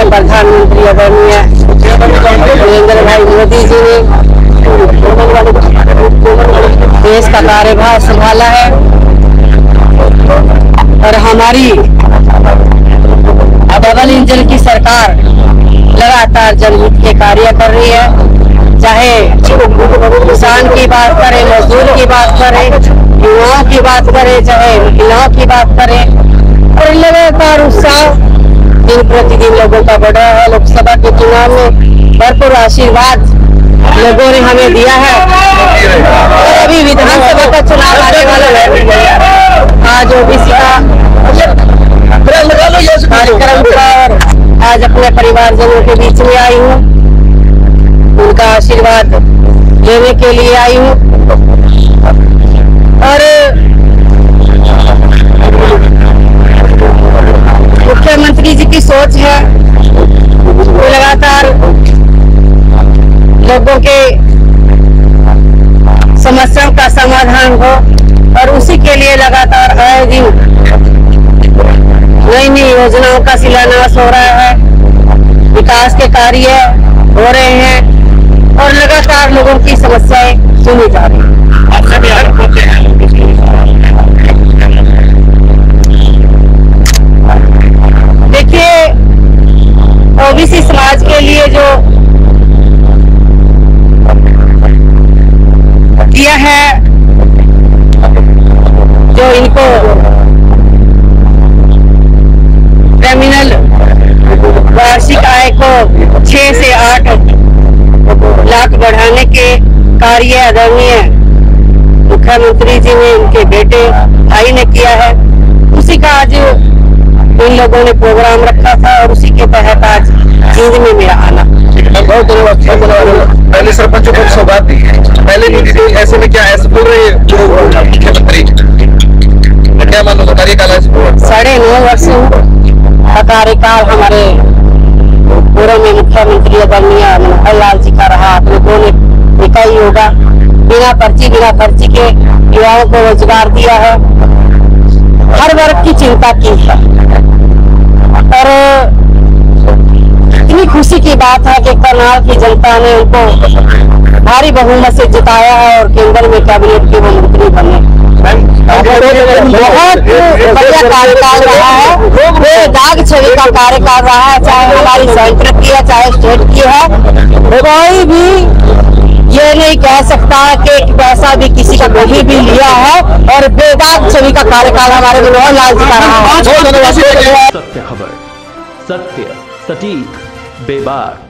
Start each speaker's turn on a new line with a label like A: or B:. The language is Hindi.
A: प्रधानमंत्री आदरणीय नरेंद्र भाई मोदी जी ने देश का कार्यभार संभाला है और हमारी डबल इंजन की सरकार लगातार जनहित के कार्य कर रही है। चाहे किसान की बात करें, मजदूर की बात करें, युवाओं की बात करें, चाहे महिलाओं की बात करें, और लगातार उत्साह दिन प्रतिदिन लोगों का बढ़ रहा है। लोकसभा के चुनाव में भरपूर आशीर्वाद लोगों ने हमें दिया है और अभी विधानसभा का चुनाव आने वाला है। आज ओबीसी का कार्यक्रम पर आज अपने परिवारजनों के बीच में आई हूँ, उनका आशीर्वाद लेने के लिए आई हूँ। और मुख्यमंत्री जी की सोच है कि लगातार लोगों के समस्याओं का समाधान हो और उसी के लिए लगातार आए दिन नई नई योजनाओं का शिलान्यास हो रहा है, विकास के कार्य हो रहे हैं और लगातार लोगों की समस्याएं सुनी जा रही हैं। आपसे भी आगे होते हैं। देखिए, ओबीसी समाज के लिए जो दिया है, जो इनको क्रिमिनल वार्षिक आय को 6 से 8 लाख बढ़ाने के कार्य आदरणीय मुख्यमंत्री जी ने उनके बेटे भाई ने किया है, उसी का आज इन लोगों ने प्रोग्राम रखा था और उसी के तहत आज जींद में मेरा आना।
B: बहुत धन्यवाद। पहले सरपंचों को सौगात दी, पहले नहीं, ऐसे में क्या ऐसे बोल रहे हैं जो मुख्यमंत्री, क्या मानो कार्यकाल है?
A: 9.5 वर्ष का कार्यकाल हमारे पूर्व में मुख्यमंत्री आदरणीय मनोहर लाल जी का रहा। आप लोगों ने देखा ही होगा, बिना पर्ची के युवाओं को रोजगार दिया है, हर वर्ग की चिंता की है। और इतनी खुशी की बात है कि करनाल की जनता ने उनको भारी बहुमत से जिताया है और केंद्र में कैबिनेट के वो मंत्री बने। बहुत बढ़िया कार्यकाल रहा है, बेदाग छवि का कार्यकाल रहा है, चाहे हमारी सेंटर की है चाहे स्टेट की है। कोई भी ये नहीं कह सकता कि पैसा भी किसी का कभी भी लिया है और बेदाग छवि का कार्यकाल हमारे मनोहर लाल जी का रहा है।
C: सत्य खबर, सत्य, सटीक, बेबाक।